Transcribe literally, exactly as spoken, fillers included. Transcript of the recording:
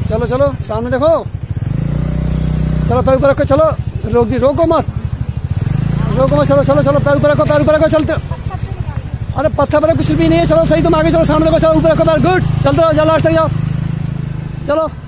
चलो चलो सामने देखो, चलो पैर ऊपर रखो, चलो रोक दी, रोको मत रोको मत, चलो चलो चलो पैर ऊपर रखो, पैर ऊपर रखो, चलते। अरे पत्थर पर कुछ भी नहीं है, चलो सही, तुम आगे चलो, सामने देखो, चलो ऊपर रखो पैर, गुड, चलते रहो, जाओ लास्ट तक जाओ, चलो।